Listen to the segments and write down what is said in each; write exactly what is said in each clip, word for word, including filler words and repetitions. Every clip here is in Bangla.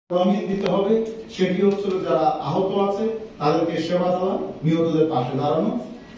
দিতে হবে সেটি হচ্ছে যারা আহত আছে তাদেরকে সেবা দেওয়া, নিহতদের পাশে দাঁড়ানো।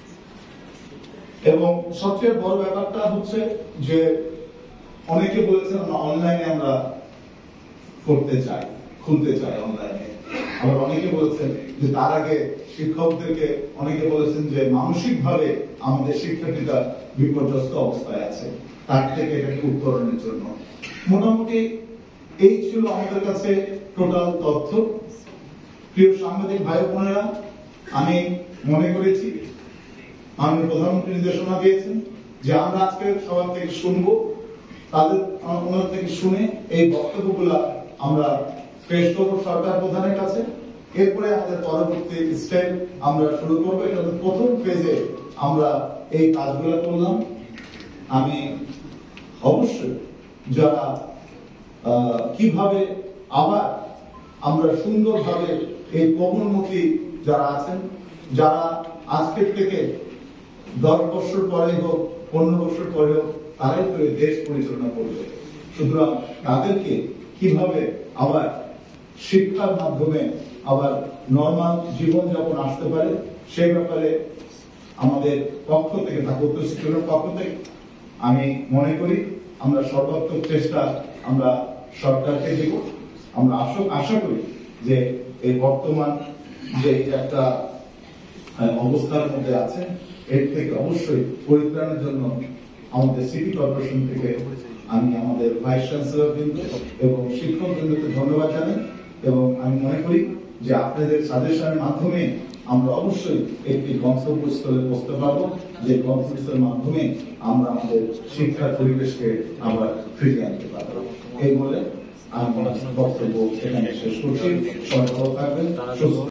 এবং সবচেয়ে বড় ব্যাপারটা হচ্ছে যে অনেকে বলেছেন আমরা অনলাইনে আমরা করতে চাই, খুলতে চাই অনলাইনে। আবার অনেকে বলেছেন যে তার আগে শিক্ষকদেরকে অনেকে বলেছেন যে মানসিক ভাবে আমাদের শিক্ষার্থীরা বিপর্যস্ত অবস্থায় আছে, তার থেকে এটাকে উত্তরণের জন্য মোটামুটি এই ছিল আমাদের কাছে টোটাল তথ্য। প্রিয় সাংবাদিক ভাই বোনেরা, আমি মনে করেছি মাননীয় প্রধানমন্ত্রী নির্দেশনা দিয়েছেন যে আমরা আজকে সবার থেকে শুনবো, তাদের ওনার থেকে শুনে এই বক্তব্যগুলা আমরা পেশ করবো সরকার প্রধানের কাছে। এরপরে আমাদের পরবর্তী স্টেপ আমরা শুরু করবো। এটা প্রথম ফেজে আমরা এই কাজগুলো করলাম। আমি অবশ্যই যারা কিভাবে আবার আমরা সুন্দরভাবে এই কমলমুখী যারা আছেন, যারা আজকের থেকে দশ বছর পরে হোক, পনেরো বছর পরে হোক, তারাই তো দেশ পরিচালনা করবে। সুতরাং তাদেরকে কিভাবে আবার শিক্ষার মাধ্যমে আবার নর্মাল জীবনযাপন আসতে পারে সেই ব্যাপারে আমাদের পক্ষ থেকে ঢাকা উত্তর শিক্ষকের পক্ষ থেকে আমি মনে করি আমরা সর্বাত্মক চেষ্টা আমরা সরকারকে দিব। আমরা আশা করি যে এই বর্তমান যে একটা অবস্থার মধ্যে আছে এর থেকে অবশ্যই পরিত্রাণের জন্য আমাদের সিটি কর্পোরেশন থেকে আমি আমাদের ভাইস চ্যান্সেলর বৃন্দ এবং শিক্ষক বৃন্দকে ধন্যবাদ জানাই। এবং আমি মনে করি যে আপনাদের সাজেশনের মাধ্যমে আমরা অবশ্যই একটি গন্তব্যস্থলে পৌঁছতে পারবো, যে গন্তব্যস্থলের মাধ্যমে আমরা আমাদের শিক্ষার পরিবেশকে আবার ফিরিয়ে আনতে পারবো। এই বলে আমি বক্তব্য এখানে শেষ করছি। সবাই ভালো থাকবেন।